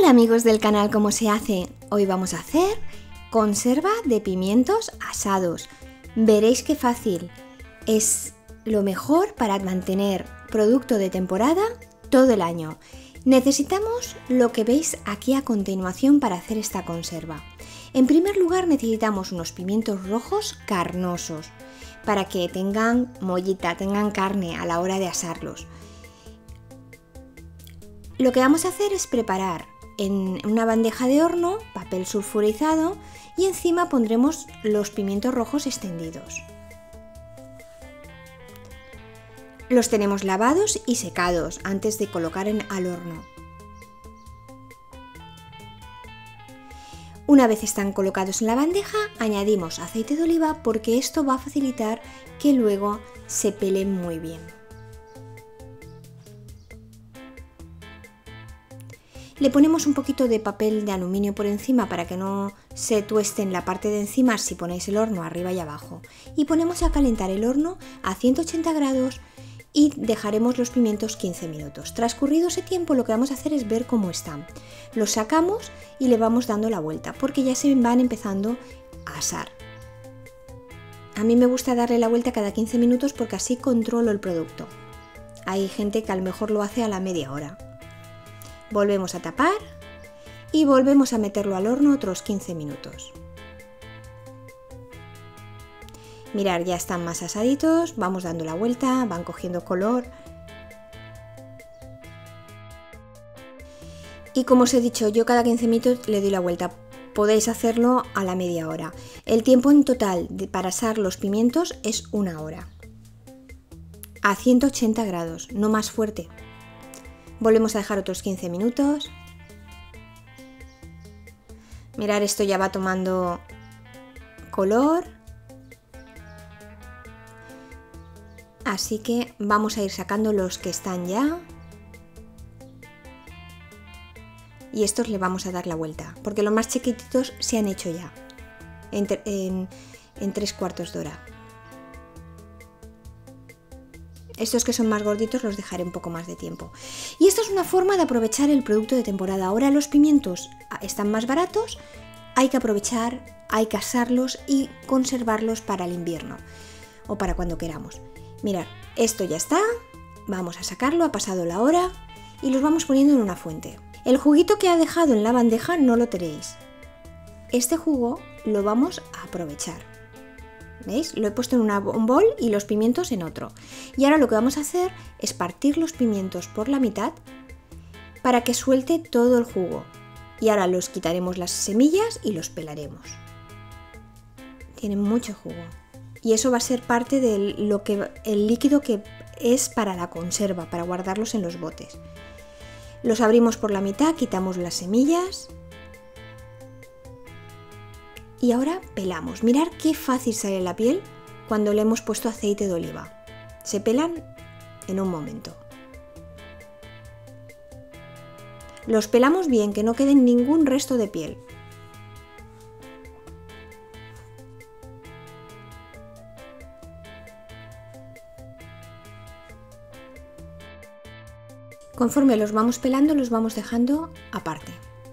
Hola amigos del canal ¿Cómo se hace? Hoy vamos a hacer conserva de pimientos asados. Veréis qué fácil. Es lo mejor para mantener producto de temporada todo el año. Necesitamos lo que veis aquí a continuación para hacer esta conserva. En primer lugar necesitamos unos pimientos rojos carnosos para que tengan mollita, tengan carne a la hora de asarlos. Lo que vamos a hacer es preparar en una bandeja de horno papel sulfurizado y encima pondremos los pimientos rojos extendidos. Los tenemos lavados y secados antes de colocar al horno. Una vez están colocados en la bandeja, añadimos aceite de oliva porque esto va a facilitar que luego se peleen muy bien. Le ponemos un poquito de papel de aluminio por encima para que no se tueste en la parte de encima si ponéis el horno arriba y abajo. Y ponemos a calentar el horno a 180 grados y dejaremos los pimientos 15 minutos. Transcurrido ese tiempo lo que vamos a hacer es ver cómo están. Los sacamos y le vamos dando la vuelta porque ya se van empezando a asar. A mí me gusta darle la vuelta cada 15 minutos porque así controlo el producto. Hay gente que a lo mejor lo hace a la media hora. Volvemos a tapar y volvemos a meterlo al horno otros 15 minutos. Mirad, ya están más asaditos, vamos dando la vuelta, van cogiendo color. Y como os he dicho, yo cada 15 minutos le doy la vuelta. Podéis hacerlo a la media hora. El tiempo en total para asar los pimientos es 1 hora. A 180 grados, no más fuerte. Volvemos a dejar otros 15 minutos. Mirad, esto ya va tomando color. Así que vamos a ir sacando los que están ya. Y estos le vamos a dar la vuelta, porque los más chiquititos se han hecho ya, en 3/4 de hora. Estos que son más gorditos los dejaré un poco más de tiempo. Y esto es una forma de aprovechar el producto de temporada. Ahora los pimientos están más baratos, hay que aprovechar, hay que asarlos y conservarlos para el invierno o para cuando queramos. Mirad, esto ya está, vamos a sacarlo, ha pasado la hora y los vamos poniendo en una fuente. El juguito que ha dejado en la bandeja no lo tenéis. Este jugo lo vamos a aprovechar. ¿Veis? Lo he puesto en un bol y los pimientos en otro. Y ahora lo que vamos a hacer es partir los pimientos por la mitad para que suelte todo el jugo. Y ahora los quitaremos las semillas y los pelaremos. Tienen mucho jugo. Y eso va a ser parte de el líquido que es para la conserva, para guardarlos en los botes. Los abrimos por la mitad, quitamos las semillas. Y ahora pelamos. Mirad qué fácil sale la piel cuando le hemos puesto aceite de oliva. Se pelan en un momento. Los pelamos bien, que no quede ningún resto de piel. Conforme los vamos pelando, los vamos dejando aparte.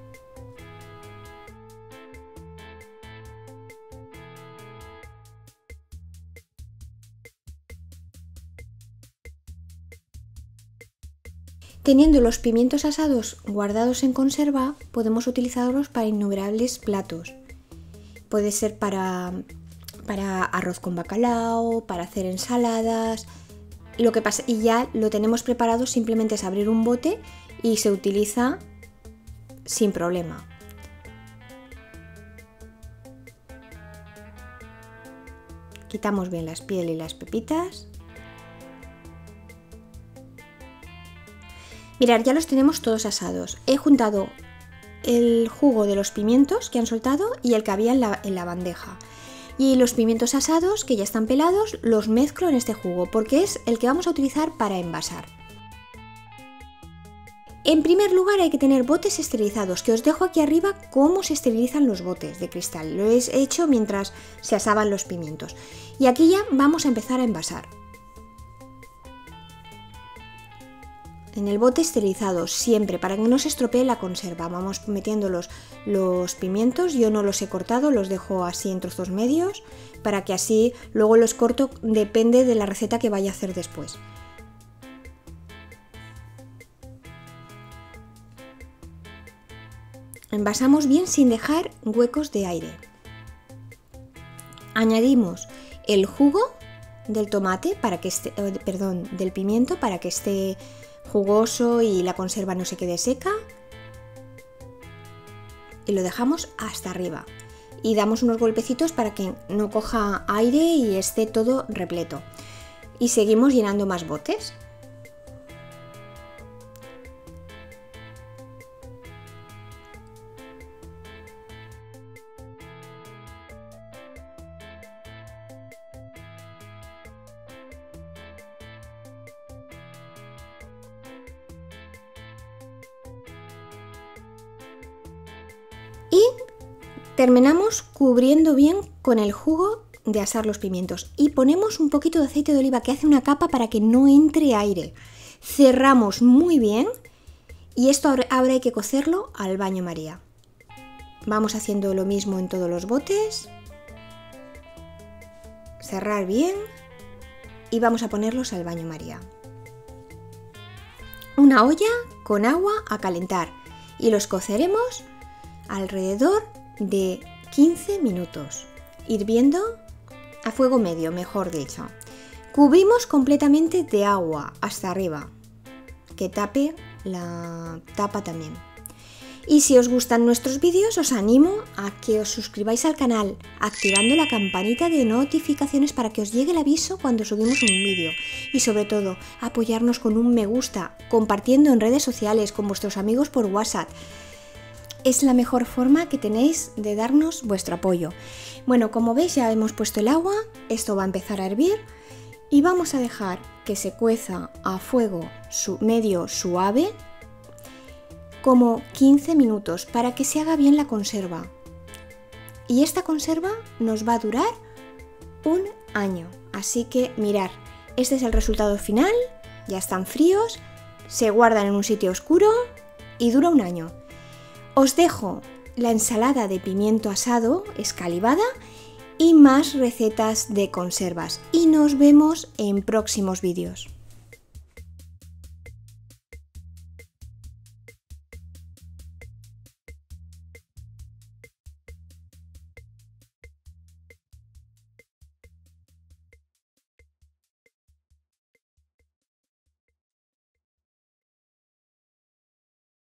Teniendo los pimientos asados guardados en conserva, podemos utilizarlos para innumerables platos. Puede ser para arroz con bacalao, para hacer ensaladas. Lo que pasa, y ya lo tenemos preparado, simplemente es abrir un bote y se utiliza sin problema. Quitamos bien las pieles y las pepitas. Mirad, ya los tenemos todos asados. He juntado el jugo de los pimientos que han soltado y el que había en la bandeja. Y los pimientos asados que ya están pelados los mezclo en este jugo porque es el que vamos a utilizar para envasar. En primer lugar hay que tener botes esterilizados, que os dejo aquí arriba cómo se esterilizan los botes de cristal. Lo he hecho mientras se asaban los pimientos. Y aquí ya vamos a empezar a envasar. en el bote esterilizado, siempre, para que no se estropee la conserva. Vamos metiendo los pimientos, yo no los he cortado, los dejo así en trozos medios, para que así luego los corto, depende de la receta que vaya a hacer después. Envasamos bien sin dejar huecos de aire. Añadimos el jugo del tomate para que esté, del pimiento para que esté jugoso y la conserva no se quede seca. Y lo dejamos hasta arriba. Y damos unos golpecitos para que no coja aire y esté todo repleto. Y seguimos llenando más botes. Y terminamos cubriendo bien con el jugo de asar los pimientos y ponemos un poquito de aceite de oliva que hace una capa para que no entre aire. Cerramos muy bien y esto ahora hay que cocerlo al baño María. Vamos haciendo lo mismo en todos los botes. Cerrar bien y vamos a ponerlos al baño María. Una olla con agua a calentar y los coceremos alrededor de 15 minutos, hirviendo a fuego medio, mejor dicho. Cubrimos completamente de agua hasta arriba, que tape la tapa también. Y si os gustan nuestros vídeos, os animo a que os suscribáis al canal, activando la campanita de notificaciones para que os llegue el aviso cuando subimos un vídeo. Y sobre todo, apoyarnos con un me gusta, compartiendo en redes sociales, con vuestros amigos por WhatsApp. Es la mejor forma que tenéis de darnos vuestro apoyo. Bueno, como veis ya hemos puesto el agua, esto va a empezar a hervir y vamos a dejar que se cueza a fuego medio suave como 15 minutos para que se haga bien la conserva. Y esta conserva nos va a durar un año. Así que mirad, este es el resultado final, ya están fríos, se guardan en un sitio oscuro y dura un año. Os dejo la ensalada de pimiento asado escalivada y más recetas de conservas. Y nos vemos en próximos vídeos.